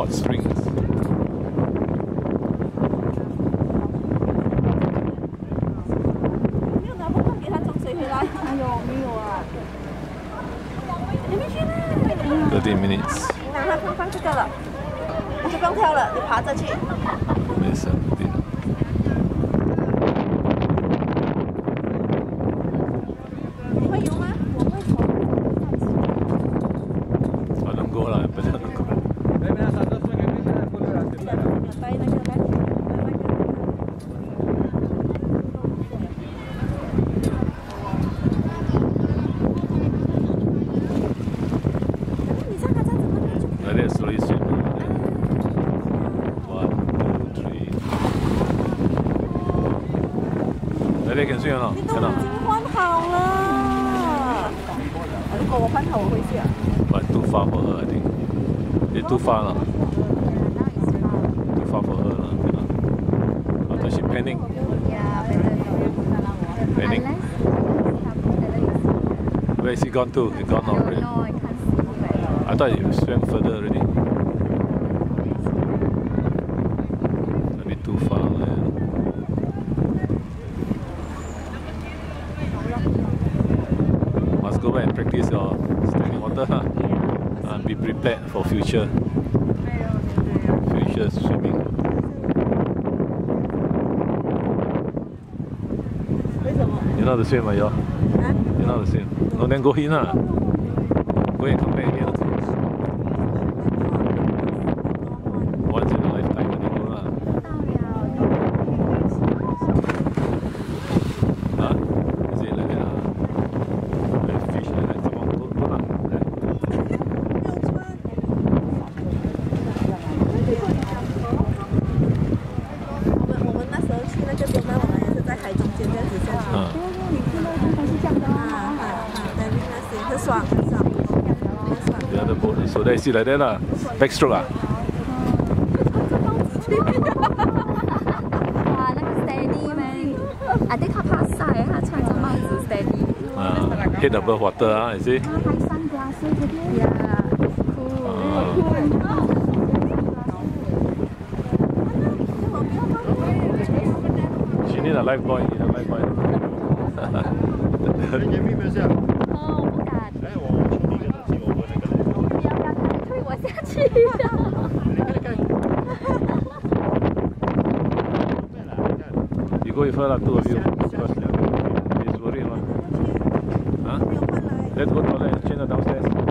hot springs. 没有拿不给他装水回来。哎呦，没有啊。你没去呢 13 minutes. 拿它放这个了，你就不用跳了，你爬着去。 没事，对。 你会游吗？我会从我能过了，不能过。 带那个来。 Like that, slowly swim. 1, 2, 3. Like that can swim or not? 你都已经换好了。如果我换好，我会去啊。 But too far for her, I think. It's too far now. Too far for her now. After she panic. Panic. Where is he gone to? He gone already. No, I can't see. I thought he swam further already. A bit too far. Must go back and practice your standing water, huh? And be prepared for future swimming. You know how to swim, are you? You know how to swim? No, then go in, huh? Go and come back again. Once in a lifetime, when you go, lah. Huh? Is it like that? Like fish like that? Come on, go lah. The other boat, so they see like that lah. Backstroke 啊。 哇，那个 steady 咩？啊，啲佢拍晒，他穿着帽子 steady。 Head above water 啊，you see？ 他拍 sunglasses 嗰啲。Yeah, cool. She need a life buoy, need a life buoy. 哦，不敢。哎，我出那个东西，我问那个人。不要，他推我下去呀。 You go with her lah, two of you. Because he's worried lah. Huh? Let's go toilet, change her downstairs.